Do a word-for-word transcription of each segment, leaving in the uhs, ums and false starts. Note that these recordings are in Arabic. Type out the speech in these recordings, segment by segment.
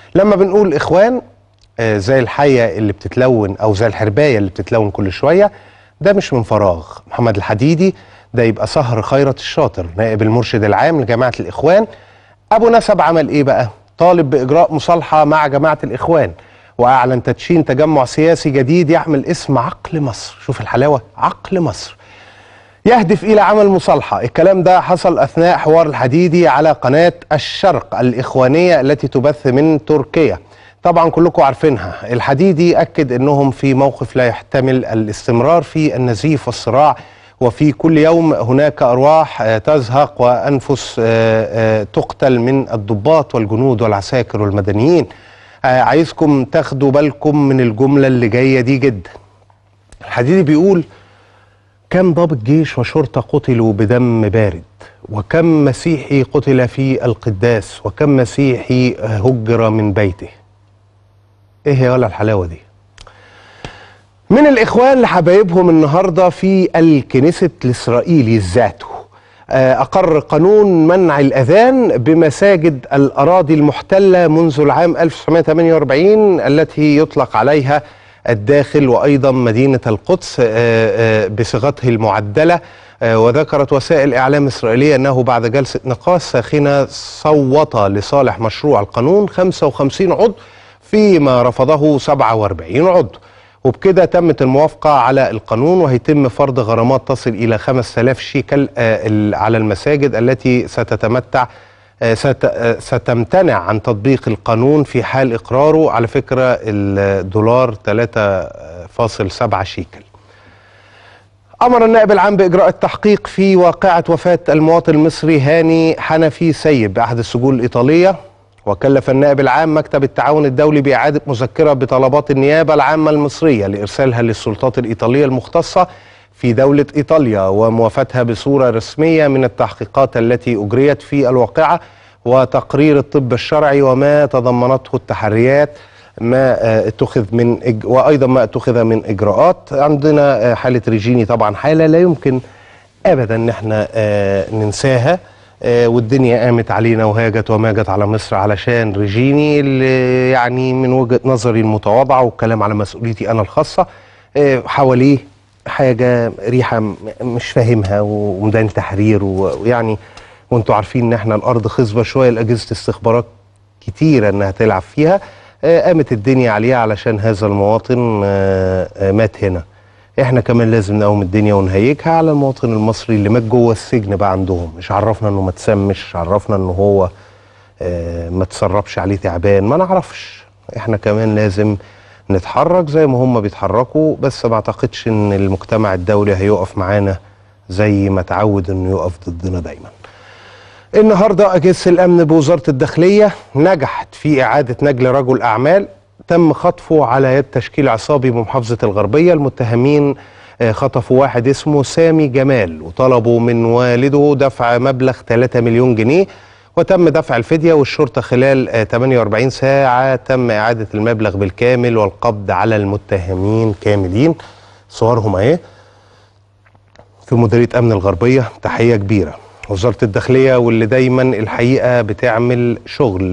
لما بنقول إخوان آه زي الحية اللي بتتلون أو زي الحرباية اللي بتتلون كل شوية، ده مش من فراغ. محمد الحديدي ده يبقى صهر خيرت الشاطر، نائب المرشد العام لجماعة الإخوان. أبو نسب عمل إيه بقى؟ طالب بإجراء مصالحة مع جماعة الإخوان، وأعلن تدشين تجمع سياسي جديد يحمل اسم عقل مصر. شوف الحلاوة، عقل مصر، يهدف إلى عمل مصالحة. الكلام ده حصل أثناء حوار الحديدي على قناة الشرق الإخوانية التي تبث من تركيا. طبعا كلكم عارفينها. الحديدي أكد أنهم في موقف لا يحتمل الاستمرار في النزيف والصراع، وفي كل يوم هناك أرواح تزهق وأنفس تقتل من الضباط والجنود والعساكر والمدنيين. عايزكم تاخدوا بالكم من الجملة اللي جاية دي جدا. الحديدي بيقول: كم ضابط جيش وشرطة قتلوا بدم بارد، وكم مسيحي قتل في القداس، وكم مسيحي هجر من بيته. ايه هي ولا الحلاوة دي؟ من الإخوان لحبايبهم النهاردة في الكنيست الإسرائيلي ذاته أقر قانون منع الأذان بمساجد الأراضي المحتلة منذ العام ألف وتسعمائة وثمانية وأربعين التي يطلق عليها الداخل، وأيضا مدينة القدس بصيغته المعدلة. وذكرت وسائل إعلام إسرائيلية أنه بعد جلسة نقاش ساخنة صوت لصالح مشروع القانون خمسة وخمسين عضو، فيما رفضه سبعة وأربعين عضو. وبكده تمت الموافقة على القانون، وهيتم فرض غرامات تصل إلى خمسة آلاف شيكل على المساجد التي ستتمتع ستمتنع عن تطبيق القانون في حال إقراره. على فكرة الدولار ثلاثة فاصلة سبعة شيكل. أمر النائب العام بإجراء التحقيق في واقعة وفاة المواطن المصري هاني حنفي سيب بأحد السجون الإيطالية، وكلف النائب العام مكتب التعاون الدولي بإعادة مذكرة بطلبات النيابة العامة المصرية لإرسالها للسلطات الإيطالية المختصة في دولة إيطاليا، وموافاتها بصورة رسمية من التحقيقات التي أجريت في الواقعة وتقرير الطب الشرعي وما تضمنته التحريات ما اتخذ من إج... وأيضا ما اتخذ من إجراءات. عندنا حالة ريجيني طبعا حالة لا يمكن أبدا أن احنا ننساها، والدنيا قامت علينا وهاجت وماجت على مصر علشان ريجيني، اللي يعني من وجهة نظري المتواضعة والكلام على مسؤوليتي أنا الخاصة حواليه حاجة ريحة مش فاهمها وميدان تحرير، ويعني وانتوا عارفين ان احنا الأرض خصبة شوية لأجهزة استخبارات كتيرة انها تلعب فيها. قامت الدنيا عليها علشان هذا المواطن مات هنا. احنا كمان لازم نقوم الدنيا ونهيجها على المواطن المصري اللي مات جوه السجن بقى عندهم. مش عرفنا انه ما تسمش، عرفنا انه هو اه ما تسربش عليه تعبان، ما نعرفش. احنا كمان لازم نتحرك زي ما هم بيتحركوا، بس ما اعتقدش ان المجتمع الدولي هيقف معانا زي ما تعود انه يقف ضدنا دايما. النهارده اجهزه الامن بوزاره الداخليه نجحت في اعاده نجل رجل اعمال تم خطفه على يد تشكيل عصابي بمحافظة الغربية. المتهمين خطفوا واحد اسمه سامي جمال، وطلبوا من والده دفع مبلغ ثلاثة مليون جنيه، وتم دفع الفدية، والشرطة خلال ثمانية وأربعين ساعة تم إعادة المبلغ بالكامل والقبض على المتهمين كاملين. صورهم اهي في مديرية أمن الغربية. تحية كبيرة وزارة الداخلية، واللي دايما الحقيقة بتعمل شغل.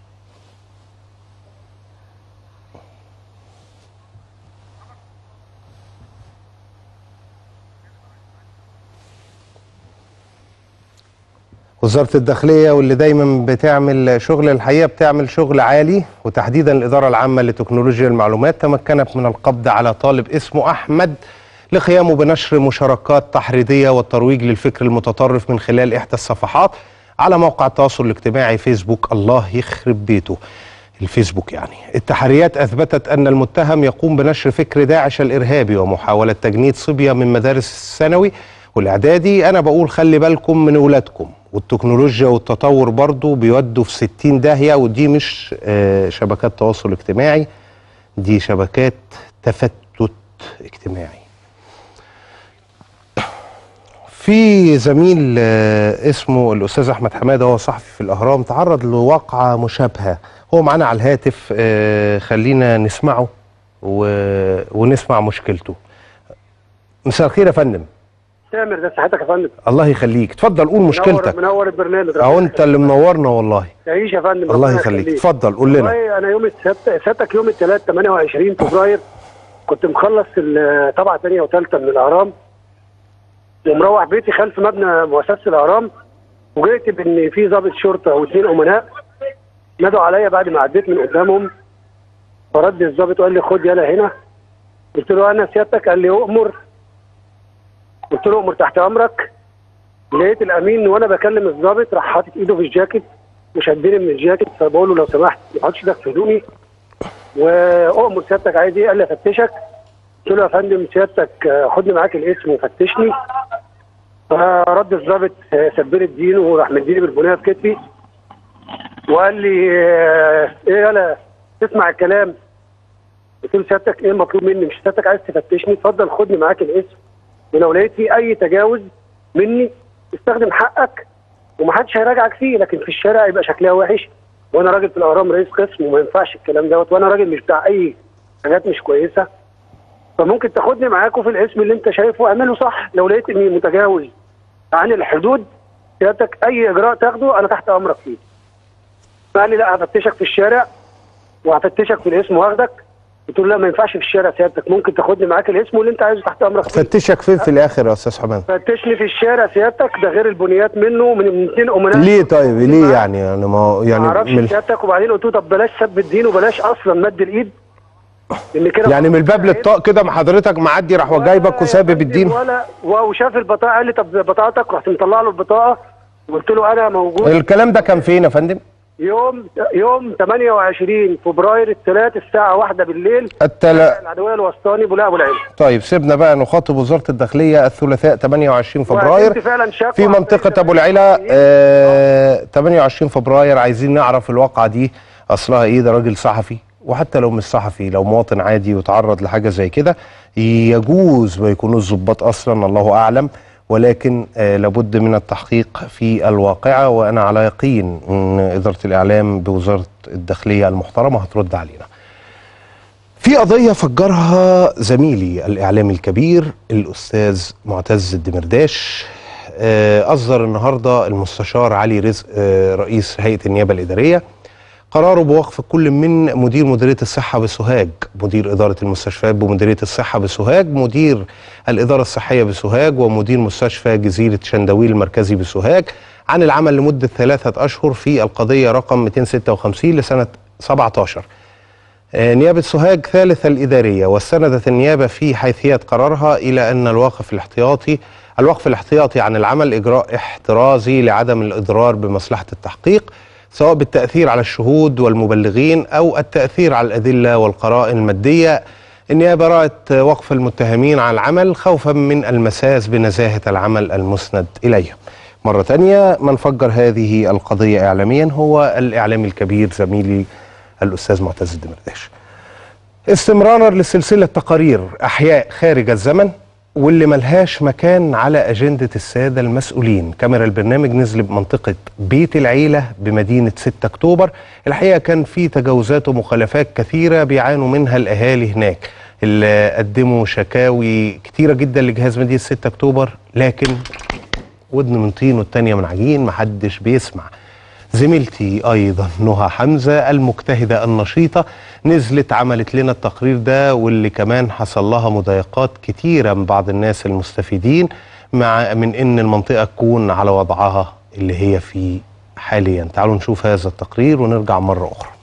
وزارة الداخلية واللي دايما بتعمل شغل، الحقيقة بتعمل شغل عالي، وتحديدا الإدارة العامة لتكنولوجيا المعلومات تمكنت من القبض على طالب اسمه أحمد لقيامه بنشر مشاركات تحريضية والترويج للفكر المتطرف من خلال إحدى الصفحات على موقع التواصل الاجتماعي فيسبوك. الله يخرب بيته الفيسبوك يعني. التحريات أثبتت أن المتهم يقوم بنشر فكر داعش الإرهابي ومحاولة تجنيد صبية من مدارس الثانوي والإعدادي. أنا بقول خلي بالكم من أولادكم، والتكنولوجيا والتطور برضو بيودوا في ستين داهية، ودي مش شبكات تواصل اجتماعي، دي شبكات تفتت اجتماعي. في زميل اسمه الأستاذ أحمد حمادة، هو صحفي في الأهرام، تعرض لواقعة مشابهة. هو معانا على الهاتف، خلينا نسمعه ونسمع مشكلته. مساء الخير يا فندم. تامر ده صحتك يا فندم. الله يخليك، اتفضل قول مشكلتك. منور, منور البرنامج. اهو انت اللي منورنا والله. تعيش يا فندم. الله يخليك، اتفضل قول لنا. والله انا يوم السبت سبتك يوم الثلاث ثمانية وعشرين فبراير كنت مخلص طبعه ثانيه وثالثه من الاهرام ومروح بيتي خلف مبنى مؤسسه الاهرام، وجئت بان في ضابط شرطه واثنين امناء نادوا عليا بعد ما عديت من قدامهم، فرد الضابط وقال لي خد يلا هنا. قلت له انا سيادتك؟ قال لي اؤمر. قلت له اؤمر تحت امرك. لقيت الامين وانا بكلم الضابط راح حاطط ايده في الجاكيت وشدني من الجاكيت، فبقول له لو سمحت ما تحطش ايدك في هدومي واؤمر سيادتك عايز ايه؟ قال لي افتشك. قلت له يا فندم سيادتك خدني معاك الاسم وفتشني. فرد الضابط سبلي الدين وراح مديني بالبنيه في كتفي وقال لي ايه يالا تسمع الكلام؟ قلت له سيادتك ايه المطلوب مني؟ مش سيادتك عايز تفتشني؟ اتفضل خدني معاك الاسم، ولو لقيت فيه اي تجاوز مني استخدم حقك ومحدش هيراجعك فيه، لكن في الشارع يبقى شكلها وحش، وانا راجل في الاهرام رئيس قسم وما ينفعش الكلام دوت، وانا راجل مش بتاع اي حاجات مش كويسه، فممكن تاخدني معاكوا في الاسم اللي انت شايفه اعمله صح. لو لقيت اني متجاوز عن الحدود سيادتك اي اجراء تاخده انا تحت امرك فيه. فقال لي لا هفتشك في الشارع وهفتشك في الاسم واخدك. قلت له لا ما ينفعش في الشارع سيادتك، ممكن تاخدني معاك الاسم واللي انت عايزه تحت امرك فيه. فتشك فين في الاخر يا استاذ حماد؟ فتشني في الشارع سيادتك، ده غير البنيات منه من اثنين امناء. ليه طيب ليه يعني انا ما يعني ما اعرفش من... سيادتك. وبعدين قلت له طب بلاش سب الدين وبلاش اصلا مد الايد، ان كده يعني من الباب للطاق كده ما حضرتك معدي راح جايبك وسابب الدين ولا وشاف البطاقه قال لي طب بطاقتك، رحت مطلع له البطاقه وقلت له انا موجود. الكلام ده كان فين يا فندم؟ يوم يوم ثمانية وعشرين فبراير الثلاث الساعه واحدة بالليل التلا العدويه الوسطاني بولاق ابو العين. طيب سيبنا بقى نخاطب وزاره الداخليه الثلاثاء ثمانية وعشرين فبراير في منطقه ابو العلا. آه ثمانية وعشرين فبراير عايزين نعرف الواقعه دي اصلها ايه. ده راجل صحفي، وحتى لو مش صحفي لو مواطن عادي وتعرض لحاجه زي كده يجوز ما يكونوش ضباط اصلا الله اعلم، ولكن آه لابد من التحقيق في الواقعه، وانا على يقين ان اداره الاعلام بوزاره الداخليه المحترمه هترد علينا. في قضيه فجرها زميلي الاعلامي الكبير الاستاذ معتز الدمرداش. آه اصدر النهارده المستشار علي رزق آه رئيس هيئه النيابه الاداريه قراره بوقف كل من مدير مديرية الصحة بسوهاج، مدير إدارة المستشفيات بمديرية الصحة بسوهاج، مدير الإدارة الصحية بسوهاج، ومدير مستشفى جزيرة شندويل المركزي بسوهاج عن العمل لمدة ثلاثة أشهر في القضية رقم مئتين وستة وخمسين لسنة سبعة عشر. نيابة سوهاج ثالثة الإدارية، واستندت النيابة في حيثية قرارها إلى أن الوقف الاحتياطي الوقف الاحتياطي عن العمل إجراء احترازي لعدم الإضرار بمصلحة التحقيق، سواء بالتأثير على الشهود والمبلغين أو التأثير على الأدلة والقرائن المادية. النيابة رأت وقف المتهمين عن العمل خوفا من المساس بنزاهة العمل المسند إليه. مرة تانية من فجر هذه القضية إعلاميا هو الإعلامي الكبير زميلي الأستاذ معتز الدمرداش. استمرارا لسلسلة تقارير أحياء خارج الزمن واللي ملهاش مكان على أجندة السادة المسؤولين، كاميرا البرنامج نزل بمنطقة بيت العيلة بمدينة ستة أكتوبر. الحقيقة كان في تجاوزات ومخالفات كثيرة بيعانوا منها الأهالي هناك اللي قدموا شكاوي كثيرة جدا لجهاز مدينة ستة أكتوبر، لكن ودن من طين والتانية من عجين محدش بيسمع. زميلتي أيضا نهى حمزة المجتهدة النشيطة نزلت عملت لنا التقرير ده، واللي كمان حصل لها مضايقات كتيرة من بعض الناس المستفيدين مع من إن المنطقة تكون على وضعها اللي هي فيه حاليا. تعالوا نشوف هذا التقرير ونرجع مرة أخرى.